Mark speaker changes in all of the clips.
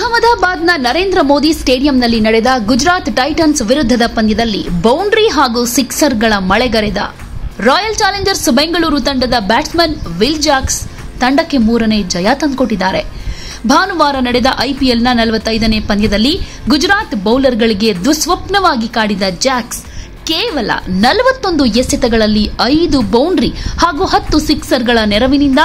Speaker 1: ಅಹಮದಾಬಾದ್ನ ನರೇಂದ್ರ ಮೋದಿ ಸ್ಟೇಡಿಯಂನಲ್ಲಿ ನಡೆದ ಗುಜರಾತ್ ಟೈಟನ್ಸ್ ವಿರುದ್ಧದ ಪಂದ್ಯದಲ್ಲಿ ಬೌಂಡ್ರಿ ಹಾಗೂ ಸಿಕ್ಸರ್ಗಳ ಮಳೆಗರೆದ ರಾಯಲ್ ಚಾಲೆಂಜರ್ಸ್ ಬೆಂಗಳೂರು ತಂಡದ ಬ್ಯಾಟ್ಸ್ಮನ್ ವಿಲ್ ಜಾಕ್ಸ್ ತಂಡಕ್ಕೆ 3ನೇ ಜಯ ತಂದುಕೊಟ್ಟಿದ್ದಾರೆ. ಭಾನುವಾರ ನಡೆದ ಐಪಿಎಲ್ನ 45ನೇ ಪಂದ್ಯದಲ್ಲಿ ಗುಜರಾತ್ ಬೌಲರ್ಗಳಿಗೆ ದುಸ್ವಪ್ನವಾಗಿ ಕಾಡಿದ ಜಾಕ್ಸ್ ಕೇವಲ 41 ಎಸೆತಗಳಲ್ಲಿ 5 ಬೌಂಡ್ರಿ ಹಾಗೂ 10 ಸಿಕ್ಸರ್ಗಳ ನೆರವಿನಿಂದ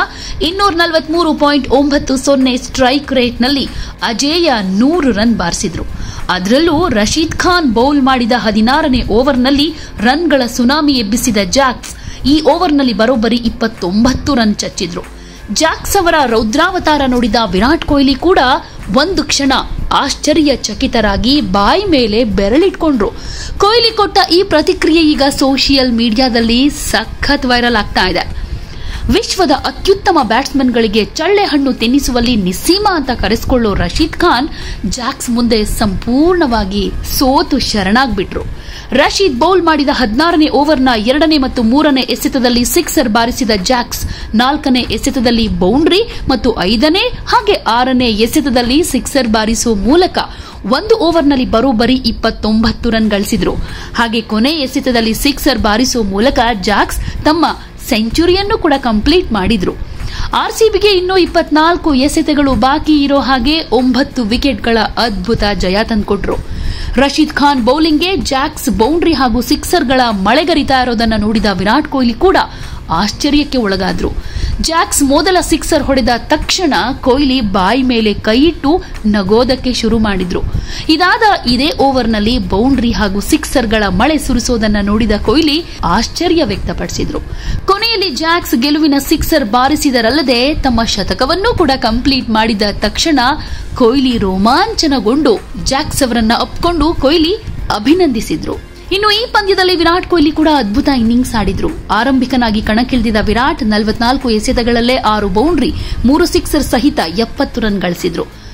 Speaker 1: 243.90 ಸ್ಟ್ರೈಕ್ ರೇಟ್ನಲ್ಲಿ ಅಜೇಯ 100 ರನ್ ಬಾರಿಸಿದ್ರು. ಅದರಲ್ಲೂ ರಶೀದ್ ಖಾನ್ ಬೌಲ್ ಮಾಡಿದ 16ನೇ ಓವರ್ನಲ್ಲಿ ರನ್ಗಳ ಸುನಾಮಿ ಎಬ್ಬಿಸಿದ ಜಾಕ್ಸ್ ಈ ಓವರ್ನಲ್ಲಿ ಬರೋಬ್ಬರಿ 29 ರನ್ ಚಚ್ಚಿದ್ರು. ಜಾಕ್ಸ್ ಅವರ ರೌದ್ರಾವತಾರ ನೋಡಿದ ವಿರಾಟ್ ಕೊಹ್ಲಿ ಕೂಡ ಒಂದು ಕ್ಷಣ ಆಶ್ಚರ್ಯಚಕಿತರಾಗಿ ಬಾಯಿ ಮೇಲೆ ಬೆರಳಿಟ್ಕೊಂಡ್ರು. ಕೊಹ್ಲಿ ಕೊಟ್ಟ ಈ ಪ್ರತಿಕ್ರಿಯೆ ಈಗ ಸೋಷಿಯಲ್ ಮೀಡಿಯಾದಲ್ಲಿ ಸಖತ್ ವೈರಲ್ ಆಗ್ತಾ ಇದೆ. ವಿಶ್ವದ ಅತ್ಯುತ್ತಮ ಬ್ಯಾಟ್ಸ್ಮನ್ಗಳಿಗೆ ಚಳ್ಳೆ ಹಣ್ಣು ತಿನ್ನಿಸುವಲ್ಲಿ ನಿಸ್ಸೀಮ ಅಂತ ಕರೆಸಿಕೊಳ್ಳೋ ರಶೀದ್ ಖಾನ್ ಜಾಕ್ಸ್ ಮುಂದೆ ಸಂಪೂರ್ಣವಾಗಿ ಸೋತು ಶರಣಾಗ್ಬಿಟ್ರು. ರಶೀದ್ ಬೌಲ್ ಮಾಡಿದ 16ನೇ ಓವರ್ನ 2ನೇ ಮತ್ತು 3ನೇ ಎಸೆತದಲ್ಲಿ ಸಿಕ್ಸರ್ ಬಾರಿಸಿದ ಜಾಕ್ಸ್ 4ನೇ ಎಸೆತದಲ್ಲಿ ಬೌಂಡ್ರಿ ಮತ್ತು 5ನೇ ಹಾಗೆ 6ನೇ ಎಸೆತದಲ್ಲಿ ಸಿಕ್ಸರ್ ಬಾರಿಸುವ ಮೂಲಕ ಒಂದು ಓವರ್ನಲ್ಲಿ ಬರೋಬ್ಬರಿ 29 ರನ್ ಗಳಿಸಿದ್ರು. ಹಾಗೆ ಕೊನೆ ಎಸೆತದಲ್ಲಿ ಸಿಕ್ಸರ್ ಬಾರಿಸುವ ಮೂಲಕ ಜಾಕ್ಸ್ ತಮ್ಮ ಸೆಂಚುರಿಯನ್ನು ಕೂಡ ಕಂಪ್ಲೀಟ್ ಮಾಡಿದ್ರು. ಆರ್ಸಿಬಿಗೆ ಇನ್ನೂ 24 ಎಸೆತಗಳು ಬಾಕಿ ಇರೋ ಹಾಗೆ 9 ವಿಕೆಟ್ಗಳ ಅದ್ಭುತ ಜಯ ತಂದುಕೊಟ್ರು. ರಶೀದ್ ಖಾನ್ ಬೌಲಿಂಗ್ಗೆ ಜಾಕ್ಸ್ ಬೌಂಡ್ರಿ ಹಾಗೂ ಸಿಕ್ಸರ್ಗಳ ಮಳೆಗರಿತಾ ಇರೋದನ್ನು ನೋಡಿದ ವಿರಾಟ್ ಕೊಹ್ಲಿ ಕೂಡ ಆಶ್ಚರ್ಯಕ್ಕೆ ಒಳಗಾದ್ರು. ಜಾಕ್ಸ್ ಮೊದಲ ಸಿಕ್ಸರ್ ಹೊಡೆದ ತಕ್ಷಣ ಕೊಹ್ಲಿ ಬಾಯಿ ಮೇಲೆ ಕೈಯಿಟ್ಟು ನಗೋದಕ್ಕೆ ಶುರು ಮಾಡಿದ್ರು. ಇದಾದ ಇದೇ ಓವರ್ನಲ್ಲಿ ಬೌಂಡ್ರಿ ಹಾಗೂ ಸಿಕ್ಸರ್ಗಳ ಮಳೆ ಸುರಿಸೋದನ್ನ ನೋಡಿದ ಕೊಹ್ಲಿ ಆಶ್ಚರ್ಯ ವ್ಯಕ್ತಪಡಿಸಿದ್ರು. ಕೊನೆಯಲ್ಲಿ ಜಾಕ್ಸ್ ಗೆಲುವಿನ ಸಿಕ್ಸರ್ ಬಾರಿಸಿದರಲ್ಲದೆ ತಮ್ಮ ಶತಕವನ್ನೂ ಕೂಡ ಕಂಪ್ಲೀಟ್ ಮಾಡಿದ ತಕ್ಷಣ ಕೊಹ್ಲಿ ರೋಮಾಂಚನಗೊಂಡು ಜಾಕ್ಸ್ ಅವರನ್ನ ಅಪ್ಪಿಕೊಂಡು ಕೊಹ್ಲಿ ಅಭಿನಂದಿಸಿದ್ರು. ಇನ್ನು ಈ ಪಂದ್ಯದಲ್ಲಿ ವಿರಾಟ್ ಕೊಹ್ಲಿ ಕೂಡ ಅದ್ಭುತ ಇನ್ನಿಂಗ್ಸ್ ಆಡಿದ್ರು. ಆರಂಭಿಕನಾಗಿ ಕಣಕ್ಕಿಳಿದಿದ್ದ ವಿರಾಟ್ 44 ಎಸೆತಗಳಲ್ಲೇ 6 ಬೌಂಡ್ರಿ 3 ಸಿಕ್ಸರ್ ಸಹಿತ 70 ರನ್ ಗಳಿಸಿದ್ರು.